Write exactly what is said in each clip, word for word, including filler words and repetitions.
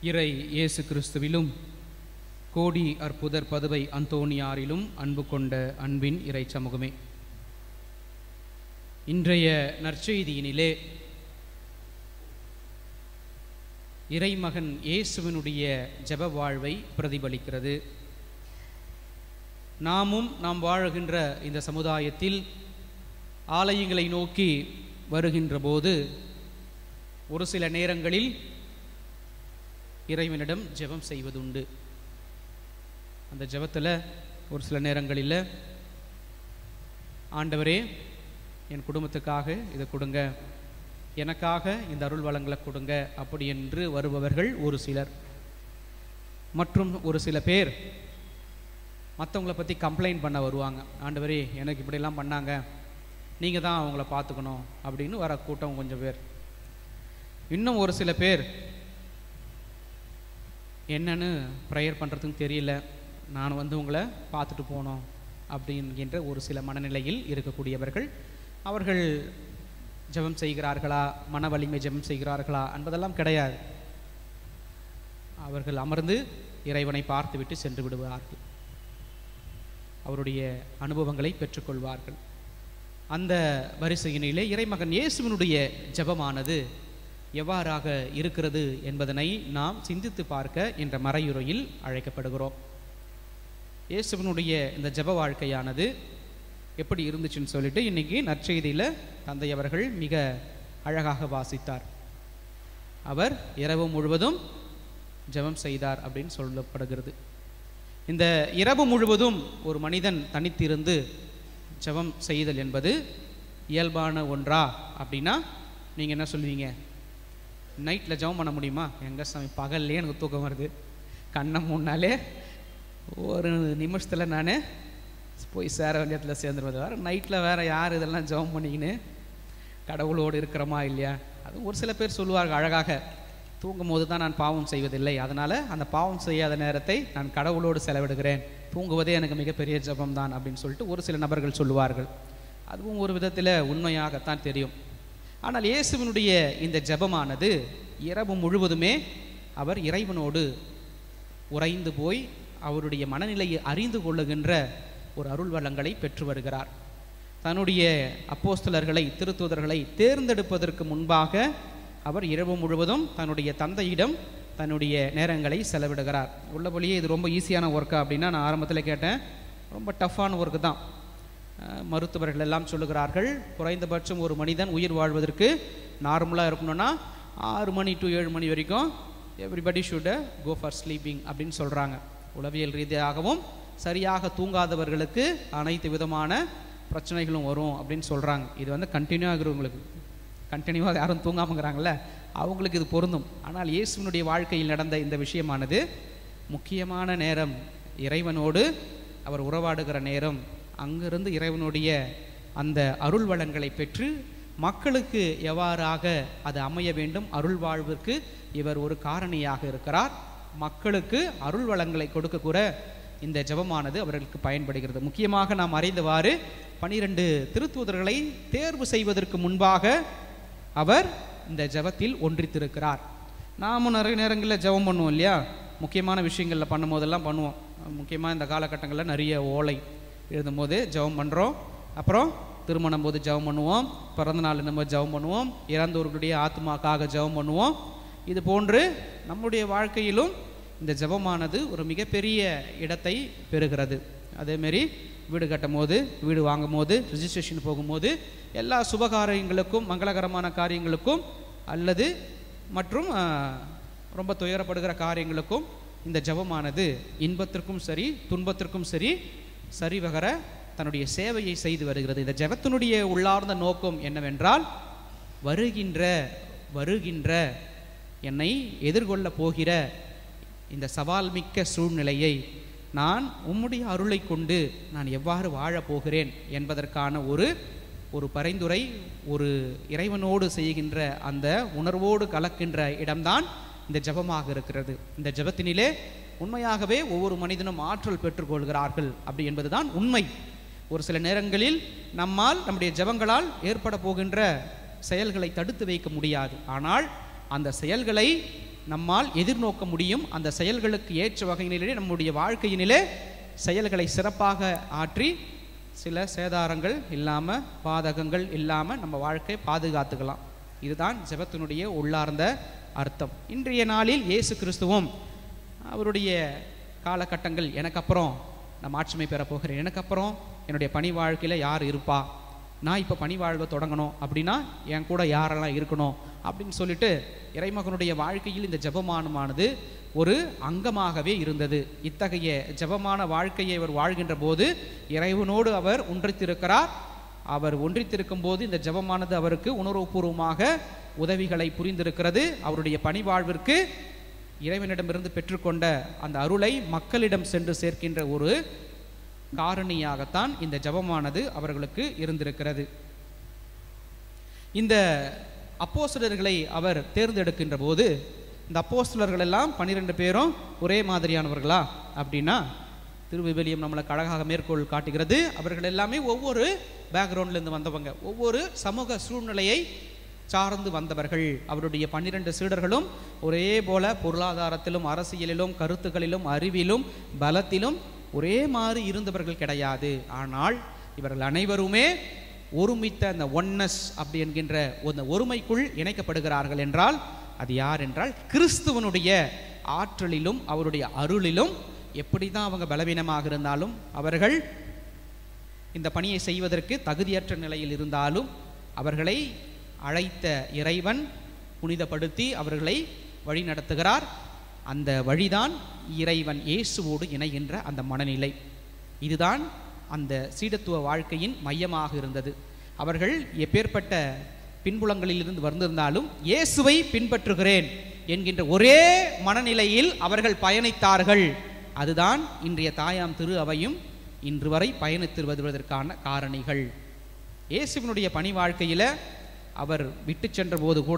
இறை இயேசு கிறிஸ்துவிலும் கோடி அற்புதர் பதுவை அந்தோணியாரிலும் அன்பு கொண்ட அன்பின் இறை சமூகமே, இன்றைய நற்செய்தியினிலே இறைமகன் இயேசுவினுடைய ஜெப வாழ்வை பிரதிபலிக்கிறது. நாமும் நாம் வாழுகின்ற இந்த சமுதாயத்தில் ஆலயங்களை நோக்கி வருகின்ற போது ஒரு சில நேரங்களில் இறைவனிடம் ஜெபம் செய்வதுண்டு. அந்த ஜெபத்தில் ஒரு சில நேரங்களில், ஆண்டவரே என் குடும்பத்துக்காக இதை கொடுங்க, எனக்காக இந்த அருள் வளங்களை கொடுங்க அப்படி என்று வருபவர்கள் ஒரு சிலர். மற்றும் ஒரு சில பேர் மற்றவங்களை பற்றி கம்ப்ளைண்ட் பண்ண வருவாங்க. ஆண்டவரே எனக்கு இப்படிலாம் பண்ணாங்க, நீங்கள் தான் அவங்கள பார்த்துக்கணும் அப்படின்னு வர கூட்டம் கொஞ்சம் பேர். இன்னும் ஒரு சில பேர் என்னன்னு ப்ரேயர் பண்ணுறதுன்னு தெரியல, நான் வந்து உங்களை பார்த்துட்டு போனோம் அப்படிங்கிற ஒரு சில மனநிலையில் இருக்கக்கூடியவர்கள். அவர்கள் ஜெபம் செய்கிறார்களா, மன வலிமை ஜெபம் செய்கிறார்களா என்பதெல்லாம் கிடையாது. அவர்கள் அமர்ந்து இறைவனை பார்த்துவிட்டு சென்று விடுவார்கள், அவருடைய அனுபவங்களை பெற்றுக்கொள்வார்கள். அந்த வரிசையினிலே இறைமகன் இயேசுவினுடைய ஜெபமானது எவ்வாறாக இருக்கிறது என்பதனை நாம் சிந்தித்து பார்க்க என்ற மறையுரையில் அழைக்கப்படுகிறோம். இயேசுவினுடைய இந்த ஜெப வாழ்க்கையானது எப்படி இருந்துச்சுன்னு சொல்லிட்டு இன்னைக்கு நற்செய்தியில் தந்தை அவர்கள் மிக அழகாக வாசித்தார். அவர் இரவு முழுவதும் ஜெபம் செய்தார் அப்படின்னு சொல்லப்படுகிறது. இந்த இரவு முழுவதும் ஒரு மனிதன் தனித்திருந்து ஜெபம் செய்தல் என்பது இயல்பான ஒன்றா அப்படின்னா நீங்கள் என்ன சொல்லுவீங்க? நைட்டில் ஜெபம் பண்ண முடியுமா? எங்கள் சாமி, பகல்லே எனக்கு தூக்கம் வருது, கண்ணை மூணாலே ஒரு நிமிஷத்தில் நான் போய் சேர வேண்டிய இடத்துல சேர்ந்துருவது. வேறு நைட்டில் வேறு யார் இதெல்லாம் ஜெபம் பண்ணிக்கின்னு கடவுளோடு இருக்கிறோமா இல்லையா? அது ஒரு சில பேர் சொல்லுவார்கள் அழகாக, தூங்கும் போது தான் நான் பாவம் செய்வதில்லை, அதனால் அந்த பாவம் செய்யாத நேரத்தை நான் கடவுளோடு செலவிடுகிறேன், தூங்குவதே எனக்கு மிகப்பெரிய ஜெபம் தான் அப்படின்னு சொல்லிட்டு ஒரு சில நபர்கள் சொல்லுவார்கள். அதுவும் ஒரு விதத்தில் உண்மையாகத்தான் தெரியும். ஆனால் இயேசுவினுடைய இந்த ஜெபமானது இரவு முழுவதுமே அவர் இறைவனோடு உறைந்து போய் அவருடைய மனநிலையை அறிந்து கொள்ளுகின்ற ஒரு அருள் வளங்களை பெற்று வருகிறார். தன்னுடைய அப்போஸ்தலர்களை, திருத்தூதர்களை தேர்ந்தெடுப்பதற்கு முன்பாக அவர் இரவு முழுவதும் தன்னுடைய தந்தையிடம் தன்னுடைய நேரங்களை செலவிடுகிறார். உள்ளபடியே இது ரொம்ப ஈஸியான ஒர்க்கா அப்படின்னா நான் ஆரம்பத்தில் கேட்டேன், ரொம்ப டஃப்பான ஒர்க்கு தான். மருத்துவர்கள் எல்லாம் சொல்லுகிறார்கள், குறைந்தபட்சம் ஒரு மனிதன் உயிர் வாழ்வதற்கு நார்மலாக இருக்கணும்னா ஆறு மணி டு ஏழு மணி வரைக்கும் everybody should go for sleeping அப்படின்னு சொல்கிறாங்க. உளவியல் ரீதியாகவும் சரியாக தூங்காதவர்களுக்கு அனைத்து விதமான பிரச்சனைகளும் வரும் அப்படின்னு சொல்கிறாங்க. இது வந்து கண்டினியூ ஆகிறவங்களுக்கு, கண்டினியூவாக யாரும் தூங்காமங்கிறாங்கல்ல, அவங்களுக்கு இது பொருந்தும். ஆனால் இயேசுவினுடைய வாழ்க்கையில் நடந்த இந்த விஷயமானது முக்கியமான நேரம், இறைவனோடு அவர் உறவாடுகிற நேரம், அங்கிருந்து இறைவனுடைய அந்த அருள் வளங்களை பெற்று மக்களுக்கு எவ்வாறாக அது அமைய வேண்டும், அருள் வாழ்விற்கு இவர் ஒரு காரணியாக இருக்கிறார். மக்களுக்கு அருள் வளங்களை கொடுக்க கூட இந்த ஜெபமானது அவர்களுக்கு பயன்படுகிறது. முக்கியமாக நாம் அறிந்தவாறு பனிரெண்டு திருத்தூதர்களை தேர்வு செய்வதற்கு முன்பாக அவர் இந்த ஜெபத்தில் ஒன்றித்திருக்கிறார். நாமும் நிறைய நேரங்களில் ஜெபம் பண்ணுவோம் இல்லையா? முக்கியமான விஷயங்களில் பண்ணும் போதெல்லாம் பண்ணுவோம். முக்கியமாக இந்த காலகட்டங்களில் நிறைய ஓலை எழுதும் போது ஜெபம் பண்ணுறோம், அப்புறம் திருமணம் போது ஜெபம் பண்ணுவோம், பிறந்த நாள் நம்ம ஜெபம் பண்ணுவோம், இறந்தவர்களுடைய ஆத்மாக்காக ஜெபம் பண்ணுவோம். இது போன்று நம்முடைய வாழ்க்கையிலும் இந்த ஜெபமானது ஒரு மிகப்பெரிய இடத்தை பெறுகிறது. அதேமாரி வீடு கட்டும் போது, வீடு வாங்கும் போது, ரிஜிஸ்ட்ரேஷன் போகும்போது, எல்லா சுபகாரியங்களுக்கும், மங்களகரமான காரியங்களுக்கும் அல்லது மற்றும் ரொம்ப துயரப்படுகிற காரியங்களுக்கும் இந்த ஜெபமானது இன்பத்திற்கும் சரி துன்பத்திற்கும் சரி சரிவகர தன்னுடைய சேவையை செய்து வருகிறது. இந்த ஜெபத்தினுடைய உள்ளார்ந்த நோக்கம் என்னவென்றால், வருகின்ற வருகின்ற என்னை எதிர்கொள்ள போகிற இந்த சவால் மிக்க சூழ்நிலையை நான் உம்முடைய அருளை கொண்டு நான் எவ்வாறு வாழப்போகிறேன் என்பதற்கான ஒரு ஒரு பரிந்துரை, ஒரு இறைவனோடு செய்கின்ற அந்த உணர்வோடு கலக்கின்ற இடம்தான் இந்த ஜெபமாக இருக்கிறது. இந்த ஜெபத்தினிலே உண்மையாகவே ஒவ்வொரு மனிதனும் ஆற்றல் பெற்றுக்கொள்கிறார்கள் அப்படி என்பதுதான் உண்மை. ஒரு சில நேரங்களில் நம்மால் நம்முடைய ஜெபங்களால் ஏற்பட போகின்ற செயல்களை தடுத்து வைக்க முடியாது. ஆனால் அந்த செயல்களை நம்மால் எதிர்நோக்க முடியும். அந்த செயல்களுக்கு ஏற்ற வகையினிலே நம்முடைய வாழ்க்கையினிலே செயல்களை சிறப்பாக ஆற்றி சில சேதாரங்கள் இல்லாமல், பாதகங்கள் இல்லாமல் நம்ம வாழ்க்கையை பாதுகாத்துக்கலாம். இதுதான் ஜெபத்தினுடைய உள்ளார்ந்த அர்த்தம். இன்றைய நாளில் இயேசு கிறிஸ்துவும் அவருடைய காலகட்டங்கள், எனக்கு அப்புறம் நான் மாட்சிமை பெற போகிறேன், எனக்கு அப்புறம் என்னுடைய பணி வாழ்க்கையில் யார் இருப்பா, நான் இப்போ பணி வாழ்வை தொடங்கணும் அப்படின்னா என் கூட யாரெல்லாம் இருக்கணும் அப்படின்னு சொல்லிட்டு இறைமகனுடைய வாழ்க்கையில் இந்த ஜெபமானமானது ஒரு அங்கமாகவே இருந்தது. இத்தகைய ஜெபமான வாழ்க்கையை அவர் வாழ்கின்ற போது இறைவனோடு அவர் ஒன்றித்திருக்கிறார். அவர் ஒன்றித்திருக்கும் போது இந்த ஜெபமானது அவருக்கு உணர்வுபூர்வமாக உதவிகளை புரிந்திருக்கிறது. அவருடைய பணி வாழ்விற்கு இறைவனிடமிருந்து பெற்றுக்கொண்ட அந்த அருளை மக்களிடம் சென்று சேர்க்கின்ற ஒரு காரணியாகத்தான் இந்த ஜெபமானது அவர்களுக்கு இருந்திருக்கிறது. இந்த அப்போஸ்தலர்களை அவர் தேர்ந்தெடுக்கின்ற போது இந்த அப்போஸ்தலர்கள் எல்லாம் பன்னிரெண்டு பேரும் ஒரே மாதிரியானவர்களா அப்படின்னா திருவிவிலியம் நம்மளுக்கு அழகாக மேற்கோள் காட்டுகிறது. அவர்கள் எல்லாமே ஒவ்வொரு பேக்ரவுண்ட்லேருந்து வந்தவங்க, ஒவ்வொரு சமூக சூழ்நிலையை சார்ந்து வந்தவர்கள். அவருடைய பன்னிரண்டு சீடர்களும் ஒரே போல பொருளாதாரத்திலும், அரசியலிலும், கருத்துக்களிலும், அறிவிலும், பலத்திலும் ஒரே மாதிரி இருந்தவர்கள் கிடையாது. ஆனால் இவர்கள் அனைவருமே ஒருமித்த அந்த ஒன்னஸ் அப்படி என்கின்ற அந்த ஒருமைக்குள் இணைக்கப்படுகிறார்கள். என்றால் அது யார் என்றால் கிறிஸ்துவனுடைய ஆற்றலிலும் அவருடைய அருளிலும். எப்படி தான் அவங்க பலவீனமாக இருந்தாலும், அவர்கள் இந்த பணியை செய்வதற்கு தகுதியற்ற நிலையில் இருந்தாலும், அவர்களை அழைத்த இறைவன் புனிதப்படுத்தி அவர்களை வழி நடத்துகிறார். அந்த வழிதான் இறைவன் இயேசுவோடு இணைகின்ற அந்த மனநிலை. இதுதான் அந்த சீடத்துவ வாழ்க்கையின் மையமாக இருந்தது. அவர்கள் எப்பேற்பட்ட பின்புலங்களில் இருந்து வந்திருந்தாலும் இயேசுவை பின்பற்றுகிறேன் என்கின்ற ஒரே மனநிலையில் அவர்கள் பயணித்தார்கள். அதுதான் இன்றைய தாயாம் திரு அவையும் இன்று வரை பயணித்து வருவதற்கான காரணிகள். இயேசுவினுடைய பணி வாழ்க்கையில் அவர் விட்டு சென்ற போது கூட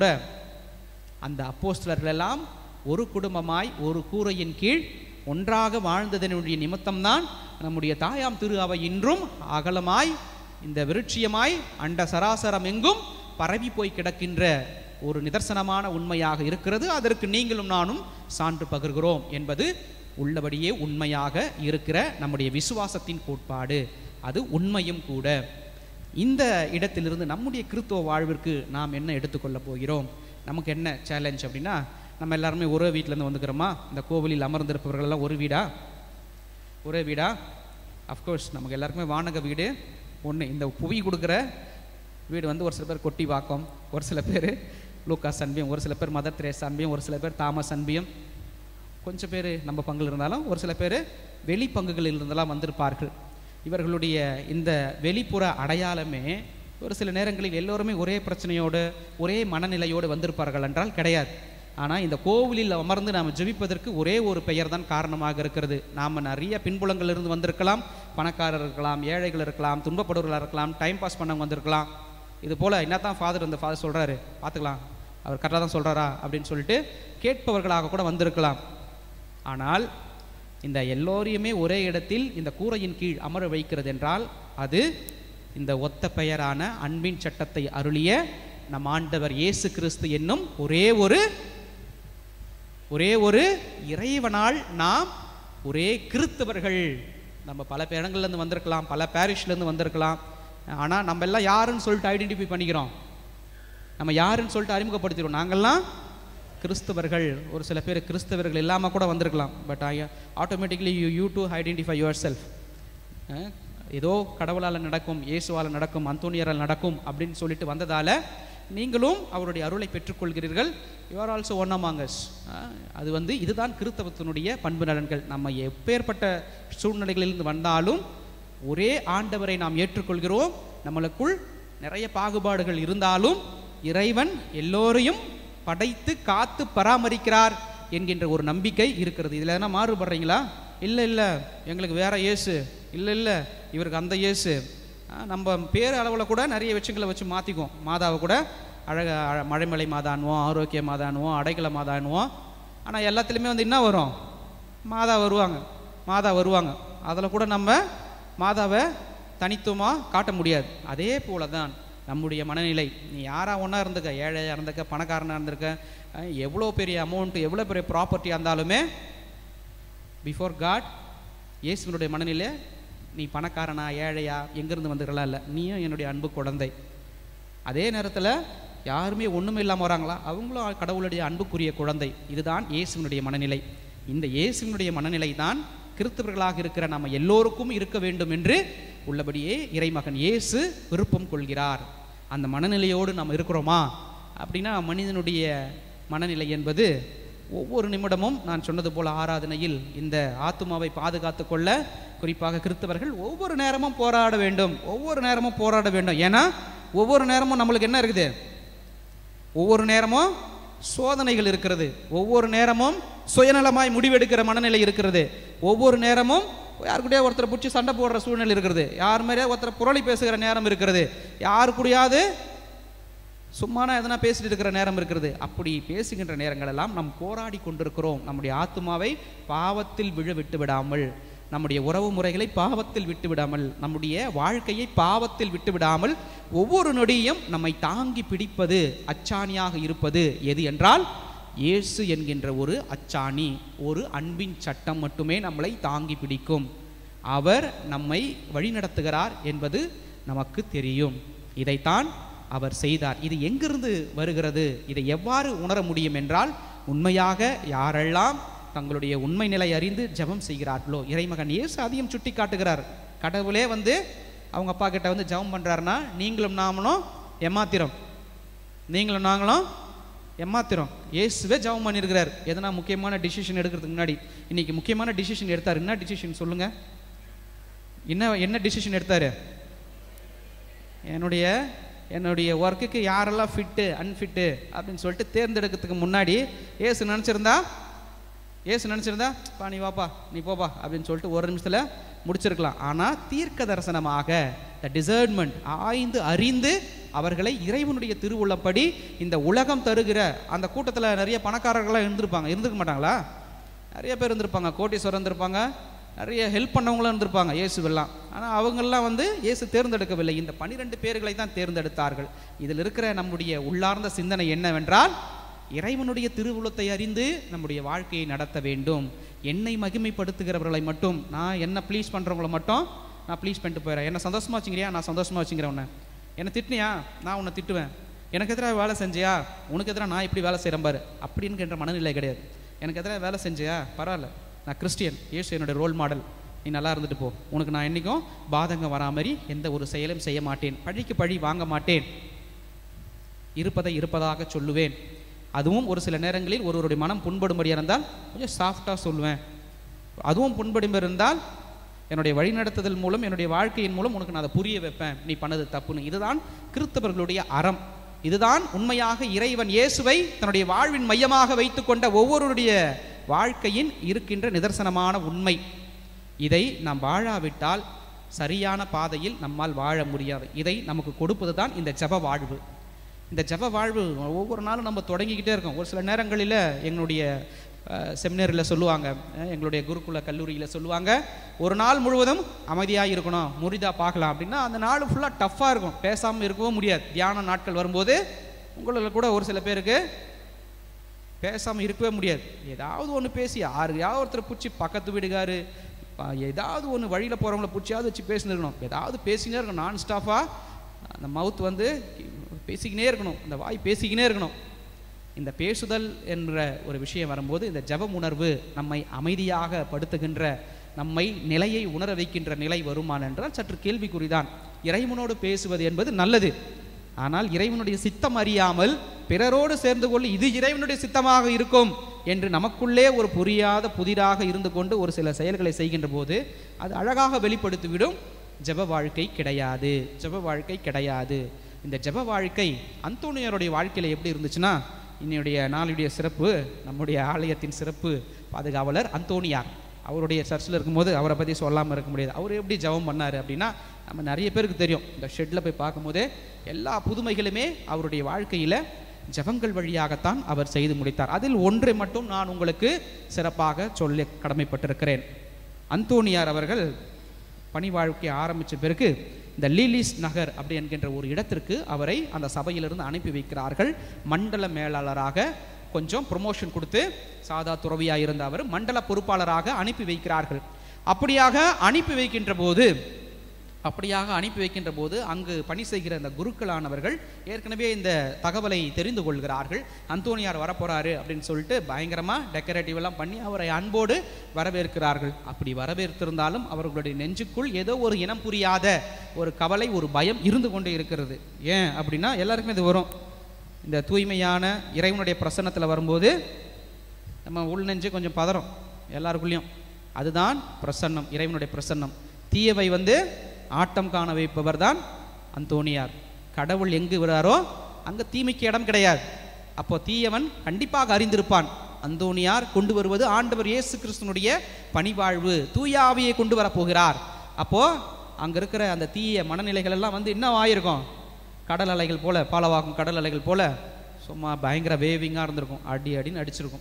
அந்த அப்போஸ்தலர்கள் எல்லாம் ஒரு குடும்பமாய் ஒரு கூரையின் கீழ் ஒன்றாக வாழ்ந்ததனுடைய நிமித்தம்தான் நம்முடைய தாயாம் திரு அவை இன்றும் அகலமாய் இந்த விருட்சியமாய் அண்ட சராசரம் எங்கும் பரவி போய் கிடக்கின்ற ஒரு நிதர்சனமான உண்மையாக இருக்கிறது. அதற்கு நீங்களும் நானும் சான்று பகிர்கிறோம் என்பது உள்ளபடியே உண்மையாக இருக்கிற நம்முடைய விசுவாசத்தின் கோட்பாடு. அது உண்மையும் கூட. இந்த இடத்திலிருந்து நம்முடைய கிறிஸ்துவ வாழ்விற்கு நாம் என்ன எடுத்துக்கொள்ள போகிறோம்? நமக்கு என்ன சேலஞ்ச் அப்படின்னா, நம்ம எல்லாருமே ஒரே வீட்டிலேருந்து வந்துக்கிறோமா? இந்த கோவிலில் அமர்ந்திருப்பவர்களெல்லாம் ஒரு வீடா? ஒரே வீடா? அஃப்கோர்ஸ் நமக்கு எல்லாருக்குமே வானக வீடு ஒன்று. இந்த புவி கொடுக்குற வீடு வந்து ஒரு சில பேர் கொட்டி வாக்கம், ஒரு சில பேர் லூக்காஸ் அன்பியம், ஒரு சில பேர் மதர் தெரேசா அன்பியம், ஒரு சில பேர் தாமஸ் அன்பியம், கொஞ்சம் பேர் நம்ம பங்கில் இருந்தாலும் ஒரு சில பேர் வெளி பங்குகளில் இருந்தெல்லாம் வந்திருப்பார்கள். இவர்களுடைய இந்த வெளிப்புற அடையாளமே ஒரு சில நேரங்களில் எல்லோருமே ஒரே பிரச்சனையோடு ஒரே மனநிலையோடு வந்திருப்பார்கள் என்றால் கிடையாது. ஆனால் இந்த கோவிலில் அமர்ந்து நாம் ஜெபிப்பதற்கு ஒரே ஒரு பெயர் தான் காரணமாக இருக்கிறது. நாம் நிறைய பின்புலங்கள் இருந்து வந்திருக்கலாம், பணக்காரர் இருக்கலாம், ஏழைகள் இருக்கலாம், துன்பப்படுவர்களாக இருக்கலாம், டைம் பாஸ் பண்ணவங்க வந்திருக்கலாம். இது போல் என்ன தான் ஃபாதர் இந்த ஃபாதர் சொல்கிறாரு பார்த்துக்கலாம், அவர் கரெக்டாக தான் சொல்கிறாரா அப்படின்னு சொல்லிட்டு கேட்பவர்களாக கூட வந்திருக்கலாம். ஆனால் இந்த எல்லோரையுமே ஒரே இடத்தில் இந்த கூரையின் கீழ் அமர வைக்கிறது என்றால் அது இந்த ஒத்த பெயரான அன்பின் சட்டத்தை அருளிய நம் ஆண்டவர் இயேசு கிறிஸ்து என்னும் ஒரே ஒரு ஒரே ஒரு இறைவனால் நாம் ஒரே கிறிஸ்தவர்கள். நம்ம பல இடங்கள்லேருந்து வந்திருக்கலாம், பல பேரிஷ்லேருந்து வந்திருக்கலாம். ஆனால் நம்ம எல்லாம் யாருன்னு சொல்லிட்டு ஐடென்டிஃபை பண்ணிக்கிறோம், நம்ம யாருன்னு சொல்லிட்டு அறிமுகப்படுத்திடுவோம். நாங்கள்லாம் கிறிஸ்தவர்கள். ஒரு சில பேர் கிறிஸ்தவர்கள் இல்லாமல் கூட வந்திருக்கலாம். But I automatically you you to identify yourself. ஏதோ கடவுளால் நடக்கும், இயேசுவால் நடக்கும், அந்தோனியரால் நடக்கும் அப்படின்னு சொல்லிட்டு வந்ததால் நீங்களும் அவருடைய அருளை பெற்றுக்கொள்கிறீர்கள். You are also one among us. அது வந்து இதுதான் கிறிஸ்தவத்தினுடைய பண்பு நலன்கள். நம்ம எப்பேற்பட்ட சூழ்நிலைகளிலிருந்து வந்தாலும் ஒரே ஆண்டவரை நாம் ஏற்றுக்கொள்கிறோம். நம்மளுக்குள் நிறைய பாகுபாடுகள் இருந்தாலும் இறைவன் எல்லோரையும் படைத்து காத்து பராமரிக்கிறார் என்கின்ற ஒரு நம்பிக்கை இருக்கிறது. இதில் எதனா மாறுபடுறீங்களா? இல்லை இல்லை எங்களுக்கு வேற இயேசு, இல்லை இல்லை இவருக்கு அந்த இயேசு. நம்ம பேர் அளவில் கூட நிறைய விஷயங்களை வச்சு மாற்றிக்குவோம். மாதாவை கூட அழக மழைமலை மாதானுவோம், ஆரோக்கிய மாதானுவோம், அடைக்கல மாதானுவோம். ஆனால் எல்லாத்துலேயுமே வந்து என்ன வரும்? மாதா வருவாங்க, மாதா வருவாங்க. அதில் கூட நம்ம மாதாவை தனித்துவமாக காட்ட முடியாது. அதே போல தான் நம்முடைய மனநிலை. நீ யாராக ஒன்றா இருந்துக்க, ஏழையாக இருந்துக்க, பணக்காரனாக இருந்திருக்க, எவ்வளோ பெரிய அமௌண்ட்டு, எவ்வளோ பெரிய ப்ராப்பர்ட்டியாக இருந்தாலுமே பிஃபோர் காட் இயேசுவினுடைய மனநிலை நீ பணக்காரனா ஏழையா எங்கேருந்து வந்துக்கலாம் இல்லை, நீயும் என்னுடைய அன்பு குழந்தை. அதே நேரத்தில் யாருமே ஒன்றுமே இல்லாமல் வராங்களா, அவங்களும் கடவுளுடைய அன்புக்குரிய குழந்தை. இதுதான் இயேசுவினுடைய மனநிலை. இந்த இயேசுவினுடைய மனநிலை தான் கிறிஸ்தவர்களாக இருக்கிற நம்ம எல்லோருக்கும் இருக்க வேண்டும் என்று உள்ளபடியே இறைமகன் இயேசு விருப்பம் கொள்கிறார். அந்த மனநிலையோடு நாம் இருக்கிறோமா அப்படின்னா, மனிதனுடைய மனநிலை என்பது ஒவ்வொரு நிமிடமும் நான் சொன்னது போல் ஆராதனையில் இந்த ஆத்துமாவை பாதுகாத்து கொள்ள குறிப்பாக கிறிஸ்தவர்கள் ஒவ்வொரு நேரமும் போராட வேண்டும், ஒவ்வொரு நேரமும் போராட வேண்டும். ஏன்னா ஒவ்வொரு நேரமும் நம்மளுக்கு என்ன இருக்குது, ஒவ்வொரு நேரமும் சோதனைகள் இருக்கிறது, ஒவ்வொரு நேரமும் சுயநலமாய் முடிவெடுக்கிற மனநிலை இருக்கிறது, ஒவ்வொரு நேரமும் யாருக்கூடயா ஒருத்தரை பிடிச்சி சண்டை போடுற சூழ்நிலை இருக்கிறது, யார் மாதிரியா ஒருத்தரை புரளி பேசுகிற நேரம் இருக்கிறது, யாரு கூடயாவது சும்மான எதனா பேசிட்டு இருக்கிற நேரம் இருக்கிறது. அப்படி பேசுகின்ற நேரங்கள் எல்லாம் நாம் போராடி கொண்டிருக்கிறோம். நம்முடைய ஆத்துமாவை பாவத்தில் விழ விட்டு விடாமல், நம்முடைய உறவு முறைகளை பாவத்தில் விட்டு விடாமல், நம்முடைய வாழ்க்கையை பாவத்தில் விட்டு விடாமல் ஒவ்வொரு நொடியும் நம்மை தாங்கி பிடிப்பது, அச்சாணியாக இருப்பது எது என்றால் இயேசு என்கின்ற ஒரு அச்சாணி, ஒரு அன்பின் சட்டம் மட்டுமே நம்மளை தாங்கி பிடிக்கும். அவர் நம்மை வழிநடத்துகிறார் என்பது நமக்கு தெரியும். இதைத்தான் அவர் செய்தார். இது எங்கிருந்து வருகிறது, இதை எவ்வாறு உணர முடியும் என்றால், உண்மையாக யாரெல்லாம் தங்களுடைய உண்மை நிலை அறிந்து ஜெபம் செய்கிறார்களோ, இறைமகன் இயேசு அதையும் சுட்டி காட்டுகிறார். கடவுளே வந்து அவங்க அப்பா கிட்ட வந்து ஜெபம் பண்ணுறாருன்னா, நீங்களும் நாமளும் எம்மாத்திரம், நீங்களும் நாங்களும் எம்மாத்திரம். இயேசுவே ஜெபம் பண்ணியிருக்கிறார். எதனா முக்கியமான டிசிஷன் எடுக்கிறதுக்கு முன்னாடி, இன்னைக்கு முக்கியமான டிசிஷன் எடுத்தார். என்ன டிசிஷன் சொல்லுங்க, என்ன என்ன டிசிஷன் எடுத்தார்? என்னுடைய என்னுடைய ஒர்க்குக்கு யாரெல்லாம் ஃபிட்டு அன்ஃபிட்டு அப்படின்னு சொல்லிட்டு தேர்ந்தெடுக்கிறதுக்கு முன்னாடி ஏசு நினச்சிருந்தா ஏசு நினச்சிருந்தா பா நீ வாப்பா நீ போப்பா அப்படின்னு சொல்லிட்டு ஒரு நிமிஷத்தில் முடிச்சிருக்கலாம். ஆனால் தீர்க்க தரிசனமாக த டிசர்ன்மெண்ட் ஆய்ந்து அறிந்து அவர்களை இறைவனுடைய திருவுள்ளப்படி இந்த உலகம் தருகிற அந்த கூட்டத்தில் நிறைய பணக்காரர்களாக இருந்திருப்பாங்க, இருந்திருக்க மாட்டாங்களா? நிறைய பேர் இருந்திருப்பாங்க, கோட்டீஸ்வரர் இருந்திருப்பாங்க, நிறைய ஹெல்ப் பண்ணவங்களும் இருந்திருப்பாங்க இயேசுவெல்லாம். ஆனால் அவங்கெல்லாம் வந்து இயேசு தேர்ந்தெடுக்கவில்லை, இந்த பனிரெண்டு பேர்களை தான் தேர்ந்தெடுத்தார்கள். இதில் இருக்கிற நம்முடைய உள்ளார்ந்த சிந்தனை என்னவென்றால், இறைவனுடைய திருவுளத்தை அறிந்து நம்முடைய வாழ்க்கையை நடத்த வேண்டும். என்னை மகிமைப்படுத்துகிறவர்களை மட்டும், நான் என்ன ப்ளீஸ் பண்ணுறவங்களை மட்டும் நான் ப்ளீஸ் பண்ணிட்டு போயிடுறேன். என்ன சந்தோஷமாக வச்சுக்கிறியா, நான் சந்தோஷமாக வச்சுக்கிறேன். உன்னை என்ன திட்டினியா, நான் உன்னை திட்டுவேன். எனக்கு எதிராக வேலை செஞ்சியா, உனக்கு எதிராக நான் இப்படி வேலை செய்கிறேன் பாரு அப்படின்கின்ற மனநிலை கிடையாது. எனக்கு எதிராக வேலை செஞ்சியா பரவாயில்ல, நான் கிறிஸ்டியன், இயேசு என்னுடைய ரோல் மாடல், நீ நல்லா இருந்துட்டு போ, உனக்கு நான் என்றைக்கும் பாதகம் வரா மாதிரி எந்த ஒரு செயலும் செய்ய மாட்டேன், பழிக்கு பழி வாங்க மாட்டேன், இருப்பதை இருப்பதாக சொல்லுவேன். அதுவும் ஒரு சில நேரங்களில் ஒருவருடைய மனம் புண்படும்படியாக இருந்தால் கொஞ்சம் சாஃப்டாக சொல்லுவேன். அதுவும் புண்படும் இருந்தால் என்னுடைய வழிநடத்துதல் மூலம், என்னுடைய வாழ்க்கையின் மூலம் உனக்கு நான் அதை புரிய வைப்பேன், நீ பண்ணது தப்புன்னு. இதுதான் கிறிஸ்தவர்களுடைய அறம். இதுதான் உண்மையாக இறைவன் இயேசுவை தன்னுடைய வாழ்வின் மையமாக வைத்து கொண்ட ஒவ்வொருடைய வாழ்க்கையின் இருக்கின்ற நிதர்சனமான உண்மை. இதை நாம் வாழாவிட்டால் சரியான பாதையில் நம்மால் வாழ முடியாது. இதை நமக்கு கொடுப்பது தான் இந்த ஜப வாழ்வு. இந்த ஜப வாழ்வு ஒவ்வொரு நாளும் நம்ம தொடங்கிக்கிட்டே இருக்கோம். ஒரு சில நேரங்களில் எங்களுடைய செமினரியில் சொல்லுவாங்க, எங்களுடைய குருகுல கல்லூரியில் சொல்லுவாங்க, ஒரு நாள் முழுவதும் அமைதியாக இருக்கணும், முறிதா பார்க்கலாம் அப்படின்னா அந்த நாள் ஃபுல்லாக டஃப்பாக இருக்கும், பேசாமல் இருக்கவும் முடியாது. தியான நாட்கள் வரும்போது உங்களில் கூட ஒரு சில பேருக்கு பேசாமல் இருக்கவே முடியாது. ஏதாவது ஒன்று பேசி யாருக்கையாவது ஒருத்தர் பிடிச்சி பக்கத்து வீடுகாரு ஏதாவது ஒன்று வழியில் போகிறவங்கள பிடிச்சியாவது வச்சு பேசினிருக்கணும், ஏதாவது பேசினே இருக்கணும். நான் ஸ்டாஃபாக அந்த மவுத் வந்து பேசிக்கினே இருக்கணும், அந்த வாய் பேசிக்கினே இருக்கணும். இந்த பேசுதல் என்ற ஒரு விஷயம் வரும்போது இந்த ஜபம் உணர்வு நம்மை அமைதியாக படுத்துகின்ற, நம்மை நிலையை உணர வைக்கின்ற நிலை வருமான் என்றால் சற்று கேள்விக்குறிதான். இறைவனோடு பேசுவது என்பது நல்லது. ஆனால் இறைவனுடைய சித்தம் அறியாமல் பிறரோடு சேர்ந்து கொள்ள இது இறைவனுடைய சித்தமாக இருக்கும் என்று நமக்குள்ளே ஒரு புரியாத புதிராக இருந்து கொண்டு ஒரு சில செயல்களை செய்கின்ற போது அது அழகாக வெளிப்படுத்திவிடும். ஜப வாழ்க்கை கிடையாது, ஜப வாழ்க்கை கிடையாது. இந்த ஜப வாழ்க்கை அந்தோனியாருடைய வாழ்க்கையில் எப்படி இருந்துச்சுன்னா, இன்னையுடைய நாளுடைய சிறப்பு, நம்முடைய ஆலயத்தின் சிறப்பு பாதுகாவலர் அந்தோனியார். அவருடைய சர்ச்சில் இருக்கும்போது அவரை பற்றி சொல்லாமல் இருக்க முடியாது. அவர் எப்படி ஜபம் பண்ணார் அப்படின்னா, நம்ம நிறைய பேருக்கு தெரியும். இந்த ஷெட்டில் போய் பார்க்கும்போதே எல்லா புதுமைகளுமே அவருடைய வாழ்க்கையில் ஜபங்கள் வழியாகத்தான் அவர் செய்து முடித்தார். அதில் ஒன்றை மட்டும் நான் உங்களுக்கு சிறப்பாக சொல்ல கடமைப்பட்டிருக்கிறேன். அந்தோனியார் அவர்கள் பணி வாழ்க்கை ஆரம்பித்த பிறகு இந்த லீலிஸ் நகர் அப்படி என்கின்ற ஒரு இடத்திற்கு அவரை அந்த சபையிலிருந்து அனுப்பி வைக்கிறார்கள். மண்டல மேலாளராக கொஞ்சம் ப்ரொமோஷன் கொடுத்து, சாதா துறவியாக இருந்த அவர் மண்டல பொறுப்பாளராக அனுப்பி வைக்கிறார்கள். அப்படியாக அனுப்பி வைக்கின்ற போது அப்படியாக அனுப்பி வைக்கின்ற போது அங்கு பணி செய்கிற இந்த குருக்களானவர்கள் ஏற்கனவே இந்த தகவலை தெரிந்து கொள்கிறார்கள். அந்தோனியார் வரப்போறாரு அப்படின்னு சொல்லிட்டு பயங்கரமாக டெக்கரேட்டிவ் எல்லாம் பண்ணி அவரை அன்போடு வரவேற்கிறார்கள். அப்படி வரவேற்றிருந்தாலும் அவர்களுடைய நெஞ்சுக்குள் ஏதோ ஒரு இனம் புரியாத ஒரு கவலை, ஒரு பயம் இருந்து கொண்டே இருக்கிறது. ஏன் அப்படின்னா எல்லாருக்குமே இது வரும். இந்த தூய்மையான இறைவனுடைய பிரசன்னத்தில் வரும்போது நம்ம உள் நெஞ்சு கொஞ்சம் பதறும் எல்லாருக்குள்ளேயும். அதுதான் பிரசன்னம், இறைவனுடைய பிரசன்னம். தீயவை வந்து ஆட்டம் காண வைப்பவர் தான் அந்தோனியார். கடவுள் எங்கு வராரோ அங்கே தீமைக்கு இடம் கிடையாது. அப்போ தீயவன் கண்டிப்பாக அறிந்திருப்பான், அந்தோனியார் கொண்டு வருவது ஆண்டவர் இயேசு கிறிஸ்துனுடைய பணிவாழ்வு, தூய ஆவியை கொண்டு வரப்போகிறார். அப்போ அங்கே இருக்கிற அந்த தீய மனநிலைகள் எல்லாம் வந்து என்ன ஆயிருக்கும், கடல் அலைகள் போல, பாலவாக்கும் கடல் அலைகள் போல சும்மா பயங்கர வேவிங்காக இருந்திருக்கும், அடி அடின்னு அடிச்சிருக்கும்.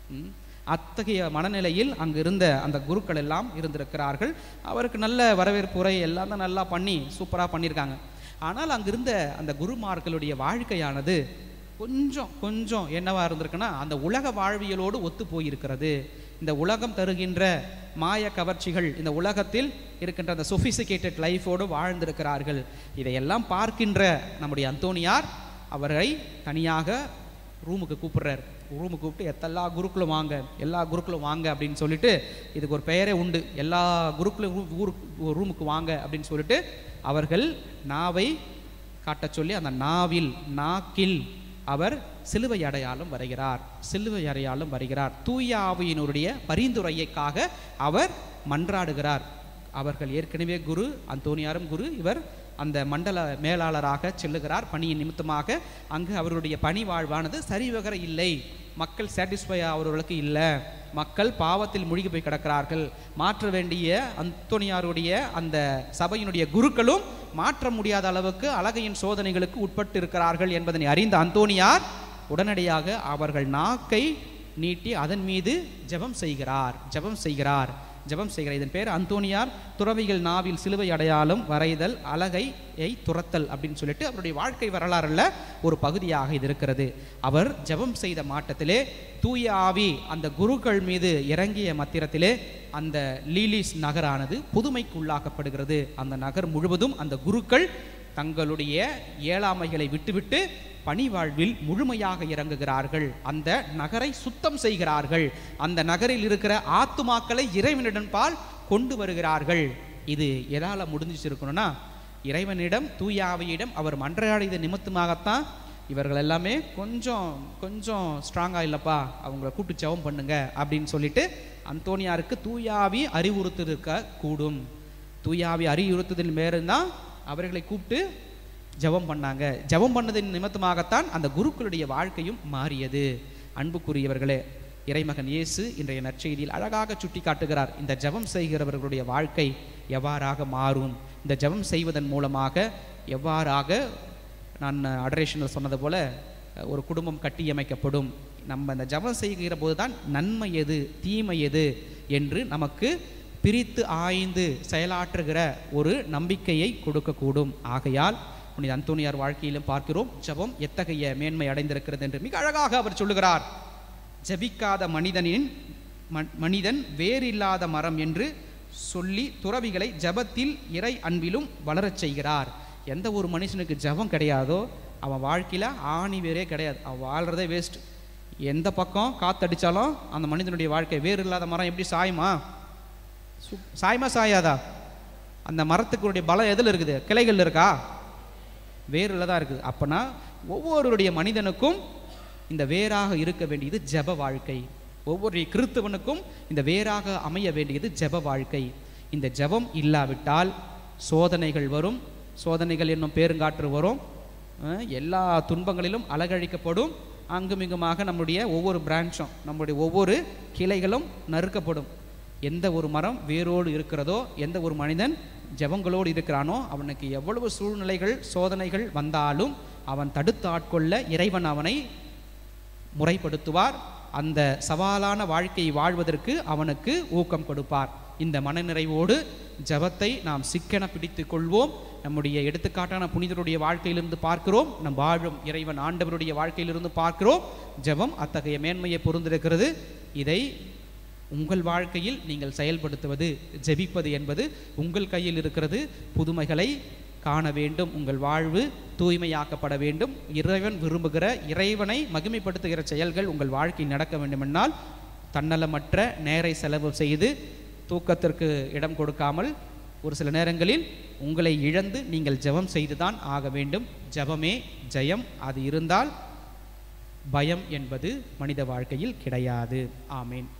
அத்தகைய மனநிலையில் அங்கு இருந்த அந்த குருக்கள் எல்லாம் இருந்திருக்கிறார்கள். அவருக்கு நல்ல வரவேற்பு உரை எல்லாம் தான் நல்லா பண்ணி சூப்பராக பண்ணியிருக்காங்க. ஆனால் அங்கிருந்த அந்த குருமார்களுடைய வாழ்க்கையானது கொஞ்சம் கொஞ்சம் என்னவா இருந்திருக்குன்னா, அந்த உலக வாழ்வியலோடு ஒத்து போயிருக்கிறது. இந்த உலகம் தருகின்ற மாய கவர்ச்சிகள், இந்த உலகத்தில் இருக்கின்ற அந்த சொஃபிசிகேட்டட் லைஃபோடு வாழ்ந்திருக்கிறார்கள். இதையெல்லாம் பார்க்கின்ற நம்முடைய அந்தோனியார் அவரை தனியாக ரூமுக்கு கூப்பிடுறார். ரூமுக்கு கூப்பிட்டு எத்தெல்லா குருக்களும் வாங்க, எல்லா குருக்களும் வாங்க அப்படின்னு சொல்லிட்டு, இதுக்கு ஒரு பெயரே உண்டு, எல்லா குருக்களும் ஊரு ரூமுக்கு வாங்க அப்படின்னு சொல்லிட்டு அவர்கள் நாவை காட்ட சொல்லி அந்த நாவில் நாக்கில் அவர் சிலுவை அடையாளம் வரைகிறார். சிலுவை அடையாளம் வரைகிறார். தூய ஆவியினுடைய பரிந்துரையைக்காக அவர் மன்றாடுகிறார். அவர்கள் ஏற்கனவே குரு, அந்தோனியாரும் குரு, இவர் அந்த மண்டல மேலாளராக செல்லுகிறார் பணியின் நிமித்தமாக. அங்கு அவர்களுடைய பணி வாழ்வானது சரிவகர இல்லை, மக்கள் சாட்டிஸ்ஃபை அவர்களுக்கு இல்லை, மக்கள் பாவத்தில் மூழ்கி போய் கிடக்கிறார்கள். மாற்ற வேண்டிய அந்தோனியாருடைய அந்த சபையினுடைய குருக்களும் மாற்ற முடியாத அளவுக்கு அழகையின் சோதனைகளுக்கு உட்பட்டு இருக்கிறார்கள் என்பதனை அறிந்த அந்தோனியார் உடனடியாக அவர்கள் நாக்கை நீட்டி அதன் மீது ஜெபம் செய்கிறார் ஜெபம் செய்கிறார் ஜெபம் செய்கிறார் இதன் பேர் அந்தோனியார் துறவிகள் நாவில் சிலுவை அடையாளம் வரைதல், அழகையை துரத்தல் அப்படின்னு சொல்லிட்டு அவருடைய வாழ்க்கை வரலாறுல ஒரு பகுதியாக இது இருக்கிறது. அவர் ஜெபம் செய்த மாட்டத்திலே தூய ஆவி அந்த குருக்கள் மீது இறங்கிய மத்திரத்திலே அந்த லீலிஸ் நகரானது புதுமைக்கு உள்ளாக்கப்படுகிறது. அந்த நகர் முழுவதும் அந்த குருக்கள் தங்களுடைய இயலாமைகளை விட்டுவிட்டு பணி வாழ்வில் முழுமையாக இறங்குகிறார்கள். அந்த நகரை சுத்தம் செய்கிறார்கள். அந்த நகரில் இருக்கிற ஆத்துமாக்களை இறைவனிடம்பால் கொண்டு வருகிறார்கள். இது எதால முடிஞ்சிருக்கணும்னா, இறைவனிடம் தூய ஆவியிடம் அவர் மன்றாடிய நிமித்தமாகத்தான் இவர்கள் எல்லாமே கொஞ்சம் கொஞ்சம் ஸ்ட்ராங்காக இல்லைப்பா, அவங்கள கூட்டு ஜெபம் பண்ணுங்க அப்படின்னு சொல்லிட்டு அந்தோனியாருக்கு தூயாவி அறிவுறுத்திருக்க கூடும். தூயாவி அறிவுறுத்துதல் மேலும் அவர்களை கூப்பிட்டு ஜெபம் பண்ணாங்க. ஜெபம் பண்ணதின் நிமித்தமாகத்தான் அந்த குருக்களுடைய வாழ்க்கையும் மாறியது. அன்புக்குரியவர்களே, இறைமகன் இயேசு இன்றைய நற்செய்தியில் அழகாக சுட்டி காட்டுகிறார். இந்த ஜெபம் செய்கிறவர்களுடைய வாழ்க்கை எவ்வாறாக மாறும், இந்த ஜெபம் செய்வதன் மூலமாக எவ்வாறாக, நான் அடரேஷனில் சொன்னது போல ஒரு குடும்பம் கட்டியமைக்கப்படும். நம்ம இந்த ஜெபம் செய்கிற போது தான் நன்மை எது தீமை எது என்று நமக்கு பிரித்து ஆய்ந்து செயலாற்றுகிற ஒரு நம்பிக்கையை கொடுக்கக்கூடும். ஆகையால் புனித அந்தோனியார் வாழ்க்கையிலும் பார்க்கிறோம் ஜெபம் எத்தகைய மேன்மை அடைந்திருக்கிறது என்று மிக அழகாக அவர் சொல்லுகிறார். ஜெபிக்காத மனிதனின் மனிதன் வேறில்லாத மரம் என்று சொல்லி துறவிகளை ஜெபத்தில் இறை அன்பிலும் வளரச் செய்கிறார். எந்த ஒரு மனுஷனுக்கு ஜெபம் கிடையாதோ அவன் வாழ்க்கையில் ஆணி வேறே கிடையாது, அவன் வாழ்கிறதே வேஸ்ட். எந்த பக்கம் காத்தடிச்சாலும் அந்த மனிதனுடைய வாழ்க்கை வேறு இல்லாத மரம் எப்படி சாயுமா? சாயமா சாயாதா? அந்த மரத்துக்குடைய பலம் எதில் இருக்குது? கிளைகள் இருக்கா? வேரில் தான் இருக்குது. அப்போனா ஒவ்வொருடைய மனிதனுக்கும் இந்த வேறாக இருக்க வேண்டியது ஜெப வாழ்க்கை. ஒவ்வொரு கிறிஸ்தவனுக்கும் இந்த வேறாக அமைய வேண்டியது ஜெப வாழ்க்கை. இந்த ஜெபம் இல்லாவிட்டால் சோதனைகள் வரும், சோதனைகள் என்னும் பேருங்காற்று வரும், எல்லா துன்பங்களிலும் அலகழிக்கப்படும். அங்குமிங்குமாக நம்முடைய ஒவ்வொரு பிரான்ச்சும் நம்முடைய ஒவ்வொரு கிளைகளும் நறுக்கப்படும். எந்த ஒரு மரம் வேரோடு இருக்கிறதோ, எந்த ஒரு மனிதன் ஜெபங்களோடு இருக்கிறானோ, அவனுக்கு எவ்வளவு சூழ்நிலைகள் சோதனைகள் வந்தாலும் அவன் தடுத்து ஆட்கொள்ள இறைவன் அவனை முறைப்படுத்துவார். அந்த சவாலான வாழ்க்கையை வாழ்வதற்கு அவனுக்கு ஊக்கம் கொடுப்பார். இந்த மனநிறைவோடு ஜபத்தை நாம் சிக்கென பிடித்து கொள்வோம். நம்முடைய எடுத்துக்காட்டான புனிதருடைய வாழ்க்கையிலிருந்து பார்க்கிறோம், நம் வாழும் இறைவன் ஆண்டவருடைய வாழ்க்கையிலிருந்து பார்க்கிறோம். ஜபம் அத்தகைய மேன்மையை பொருந்திருக்கிறது. இதை உங்கள் வாழ்க்கையில் நீங்கள் செயல்படுத்துவது, ஜெபிப்பது என்பது உங்கள் கையில் இருக்கிறது. புதுமைகளை காண வேண்டும், உங்கள் வாழ்வு தூய்மையாக்கப்பட வேண்டும், இறைவன் விரும்புகிற, இறைவனை மகிமைப்படுத்துகிற செயல்கள் உங்கள் வாழ்க்கையில் நடக்க வேண்டுமென்றால் தன்னலமற்ற நேரை செலவு செய்து தூக்கத்திற்கு இடம் கொடுக்காமல் ஒரு சில நேரங்களில் உங்களை இழந்து நீங்கள் ஜெபம் செய்துதான் ஆக வேண்டும். ஜெபமே ஜெயம். அது இருந்தால் பயம் என்பது மனித வாழ்க்கையில் கிடையாது. ஆமேன்.